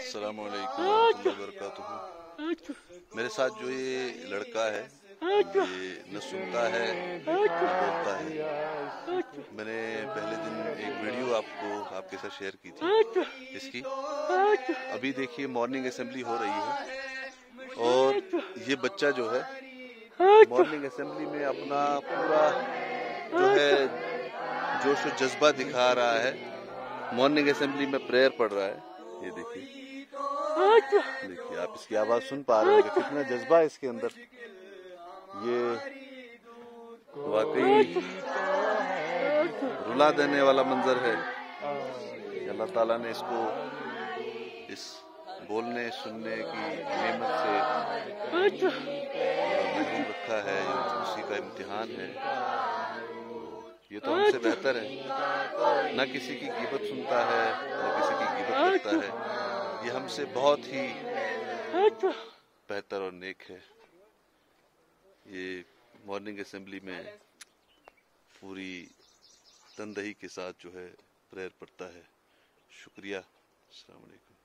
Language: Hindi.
अस्सलाम वालेकुम रहमतुल्लाहि वबरकातुहू। मेरे साथ जो ये लड़का है ये न सुनता है न बोलता है। मैंने पहले दिन एक वीडियो आपके साथ शेयर की थी इसकी। अभी देखिए मॉर्निंग असेंबली हो रही है और ये बच्चा जो है मॉर्निंग असेंबली में अपना पूरा जो है जोश और जज्बा दिखा रहा है। मॉर्निंग असेंबली में प्रेयर पढ़ रहा है। ये देखिए आप इसकी आवाज सुन पा रहे होंगे, कितना जज्बा है इसके अंदर। ये वाकई रुला देने वाला मंजर है। अल्लाह ताला ने इसको इस बोलने सुनने की नेमत से महरूम रखा है। ये उसी का इम्तिहान है। ये तो हमसे बेहतर है, न किसी की गिबत सुनता है न किसी की गिबत करता है। ये हमसे बहुत ही बेहतर और नेक है। ये मॉर्निंग असेंबली में पूरी तनदही के साथ जो है प्रेयर पढ़ता है। शुक्रिया। अस्सलाम वालेकुम।